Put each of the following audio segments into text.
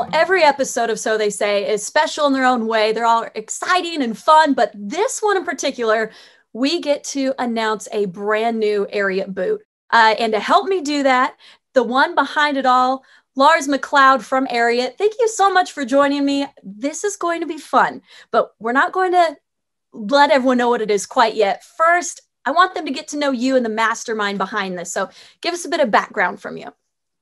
Well, every episode of So They Say is special in their own way. They're all exciting and fun, but this one in particular, we get to announce a brand new Ariat boot. And to help me do that, the one behind it all, Lars MacLeod from Ariat. Thank you so much for joining me. This is going to be fun, but we're not going to let everyone know what it is quite yet. First, I want them to get to know you and the mastermind behind this. So give us a bit of background from you.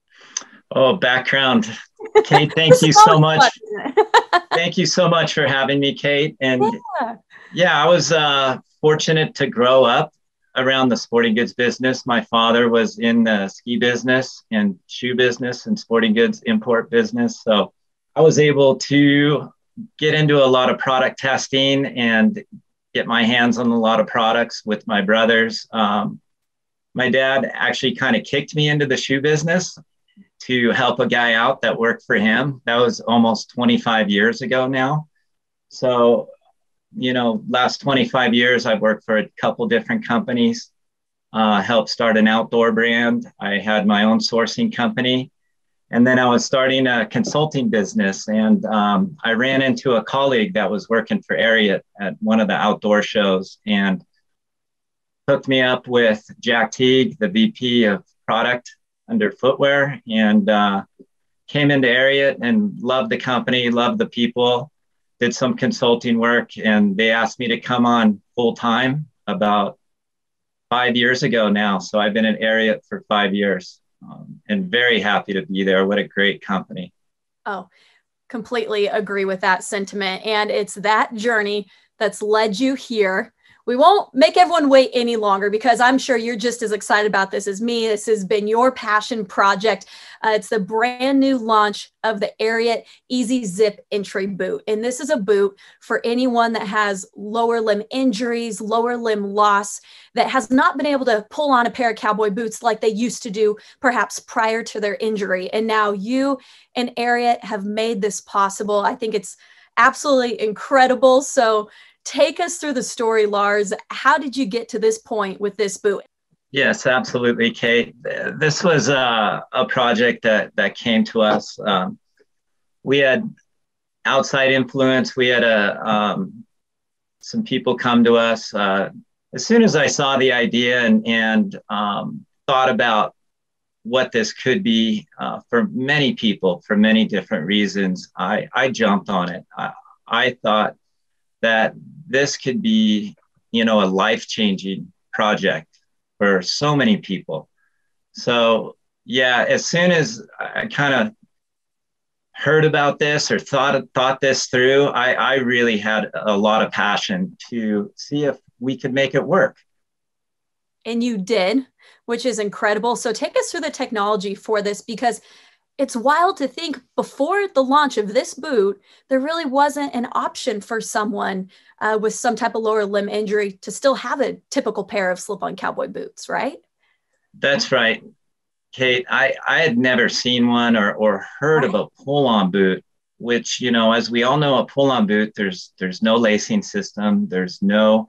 Oh, background. Kate, thank you so much. Thank you so much for having me, Kate. And yeah, I was fortunate to grow up around the sporting goods business. My father was in the ski business and shoe business and sporting goods import business. So I was able to get into a lot of product testing and get my hands on a lot of products with my brothers. My dad actually kind of kicked me into the shoe business to help a guy out that worked for him. That was almost 25 years ago now. So, last 25 years, I've worked for a couple different companies, helped start an outdoor brand. I had my own sourcing company. And then I was starting a consulting business. And I ran into a colleague that was working for Ariat at one of the outdoor shows and hooked me up with Jack Teague, the VP of product under Footwear, and came into Ariat and loved the company, loved the people, did some consulting work, and they asked me to come on full time about 5 years ago now. So I've been at Ariat for 5 years and very happy to be there. What a great company. Oh, completely agree with that sentiment. And it's that journey that's led you here. We won't make everyone wait any longer because I'm sure you're just as excited about this as me. This has been your passion project. It's the brand new launch of the Ariat Easy Zip Entry Boot. And this is a boot for anyone that has lower limb injuries, lower limb loss, that has not been able to pull on a pair of cowboy boots like they used to do perhaps prior to their injury. And now you and Ariat have made this possible. I think it's absolutely incredible. So take us through the story, Lars. How did you get to this point with this boot? Yes, absolutely, Kate. This was a project that came to us. We had outside influence. We had some people come to us. As soon as I saw the idea and thought about what this could be for many people for many different reasons, I jumped on it. I thought that this could be, a life-changing project for so many people. So yeah, as soon as I kind of heard about this or thought this through, I really had a lot of passion to see if we could make it work. And you did, which is incredible. So take us through the technology for this, because it's wild to think before the launch of this boot, there really wasn't an option for someone with some type of lower limb injury to still have a typical pair of slip-on cowboy boots, right? That's right, Kate. I had never seen one or heard of a pull-on boot, which, as we all know, a pull-on boot, there's no lacing system. There's no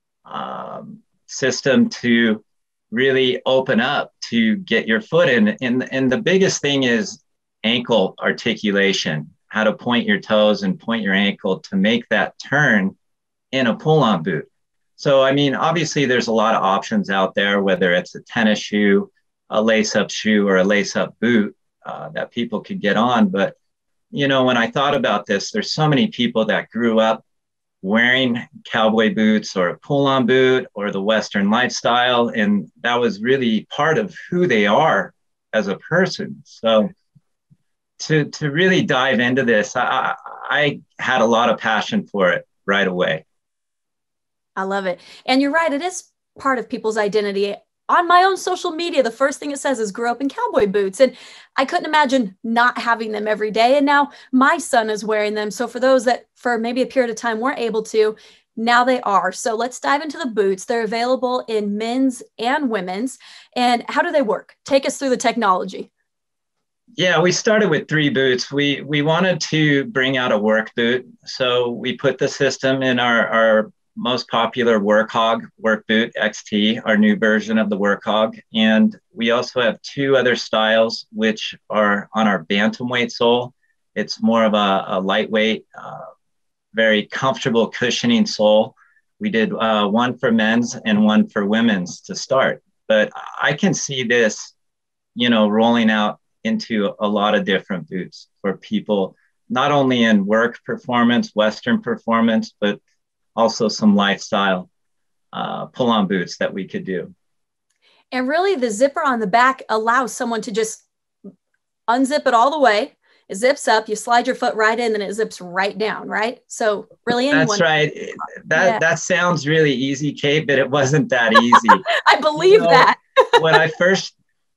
system to really open up to get your foot in. And the biggest thing is ankle articulation, how to point your toes and point your ankle to make that turn in a pull-on boot. So, obviously there's a lot of options out there, whether it's a tennis shoe, a lace-up shoe, or a lace-up boot that people could get on. But, when I thought about this, there's so many people that grew up wearing cowboy boots or a pull-on boot or the Western lifestyle. And that was really part of who they are as a person. So to really dive into this, I had a lot of passion for it right away. I love it. And you're right. It is part of people's identity. On my own social media, the first thing it says is grew up in cowboy boots. And I couldn't imagine not having them every day. And now my son is wearing them. So for those that for maybe a period of time weren't able to, now they are. So let's dive into the boots. They're available in men's and women's. And how do they work? Take us through the technology. Yeah, we started with 3 boots. We wanted to bring out a work boot. So we put the system in our most popular Work Hog work boot XT, our new version of the Work Hog. And we also have 2 other styles, which are on our bantamweight sole It's more of a lightweight, very comfortable cushioning sole. We did one for men's and one for women's to start. But I can see this, rolling out into a lot of different boots for people, not only in work performance, Western performance, but also some lifestyle pull-on boots that we could do. And really the zipper on the back allows someone to just unzip it all the way. It zips up, you slide your foot right in, and it zips right down, right? So really anyone. That's right. That sounds really easy, Kate, but it wasn't that easy. I believe that. when I first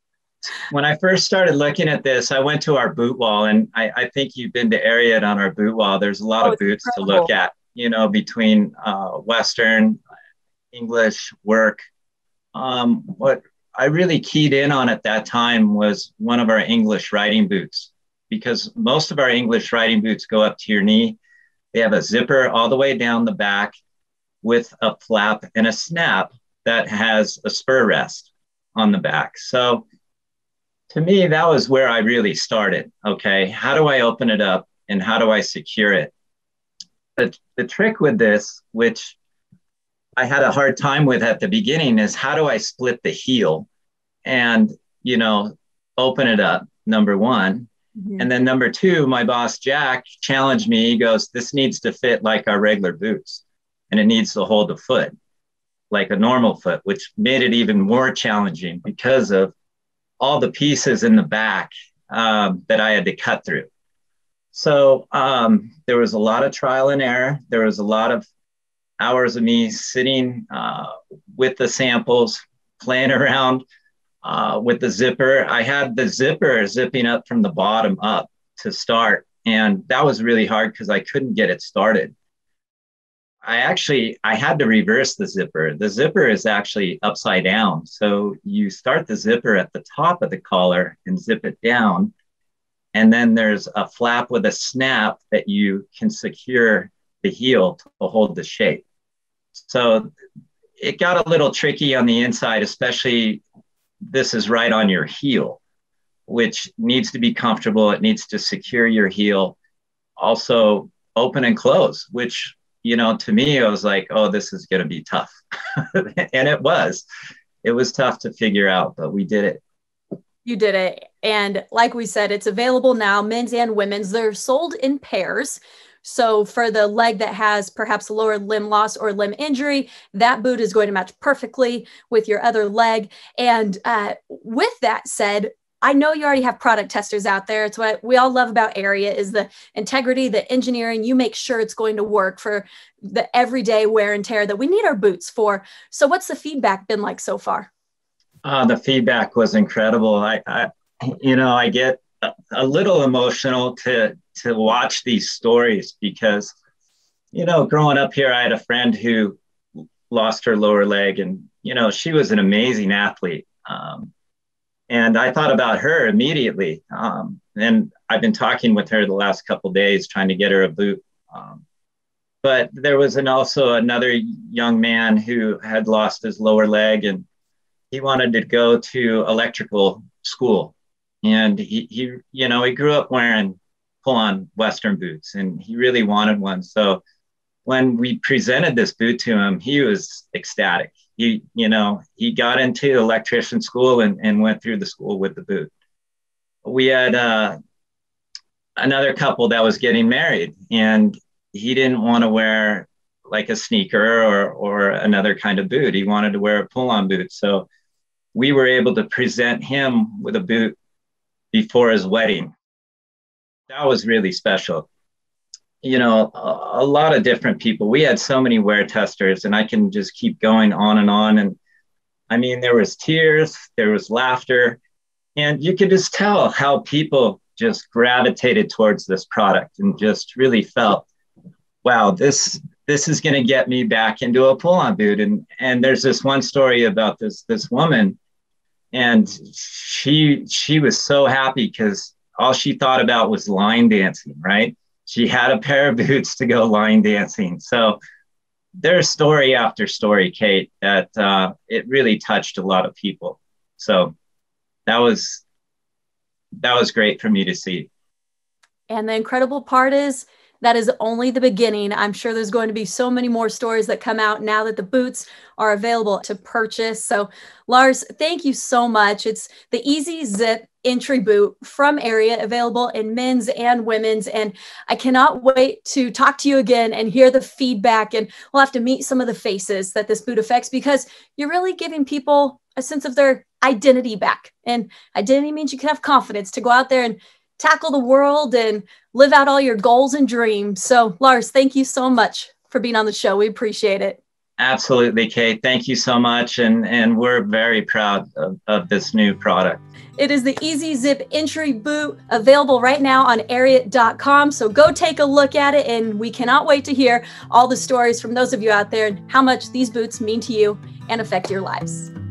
started looking at this, I went to our boot wall, and I think you've been to Ariat on our boot wall. There's a lot of boots incredible. To look at, between Western, English, work. What I really keyed in on at that time was one of our English riding boots, because most of our English riding boots go up to your knee. They have a zipper all the way down the back with a flap and a snap that has a spur rest on the back. So to me, that was where I really started. Okay, how do I open it up and how do I secure it? The trick with this, which I had a hard time with at the beginning, is how do I split the heel and, open it up, number one. Mm-hmm. And then number two, my boss, Jack, challenged me. He goes, this needs to fit like our regular boots, and it needs to hold the foot like a normal foot, which made it even more challenging because of all the pieces in the back that I had to cut through. So there was a lot of trial and error. There was a lot of hours of me sitting with the samples, playing around with the zipper. I had the zipper zipping up from the bottom up to start. And that was really hard because I couldn't get it started. I had to reverse the zipper. The zipper is actually upside down. So you start the zipper at the top of the collar and zip it down. And then there's a flap with a snap that you can secure the heel to hold the shape. So it got a little tricky on the inside, especially this is right on your heel, which needs to be comfortable. It needs to secure your heel. Also open and close, which, to me, I was like, oh, this is going to be tough. And it was tough to figure out, but we did it. You did it. And like we said, it's available now, men's and women's. They're sold in pairs. So for the leg that has perhaps lower limb loss or limb injury, that boot is going to match perfectly with your other leg. And with that said, I know you already have product testers out there. It's what we all love about Ariat is the integrity, the engineering. You make sure it's going to work for the everyday wear and tear that we need our boots for. So what's the feedback been like so far? The feedback was incredible. I get a little emotional to watch these stories because, growing up here, I had a friend who lost her lower leg, and, she was an amazing athlete. And I thought about her immediately. And I've been talking with her the last couple of days, trying to get her a boot. But there was also another young man who had lost his lower leg, and he wanted to go to electrical school. And he grew up wearing pull-on Western boots, and he really wanted one. So when we presented this boot to him, he was ecstatic. He got into electrician school and went through the school with the boot. We had another couple that was getting married, and he didn't want to wear like a sneaker or another kind of boot. He wanted to wear a pull-on boot. So we were able to present him with a boot before his wedding. That was really special. A lot of different people. We had so many wear testers, and I can just keep going on and on. And I mean, there was tears, there was laughter, and you could just tell how people just gravitated towards this product and just really felt, wow, this is going to get me back into a pull-on boot. And there's this one story about this woman, and she was so happy because all she thought about was line dancing, right? She had a pair of boots to go line dancing. So there's story after story, Kate, that it really touched a lot of people. So that was great for me to see. And the incredible part is that is only the beginning. I'm sure there's going to be so many more stories that come out now that the boots are available to purchase. So Lars, thank you so much. It's the Easy Zip entry boot from Ariat, available in men's and women's. And I cannot wait to talk to you again and hear the feedback. And we'll have to meet some of the faces that this boot affects, because you're really giving people a sense of their identity back. And identity means you can have confidence to go out there and tackle the world and live out all your goals and dreams. So Lars, thank you so much for being on the show. We appreciate it. Absolutely, Kate. Thank you so much. And we're very proud of this new product. It is the Easy Zip entry boot, available right now on Ariat.com. So go take a look at it. And we cannot wait to hear all the stories from those of you out there and how much these boots mean to you and affect your lives.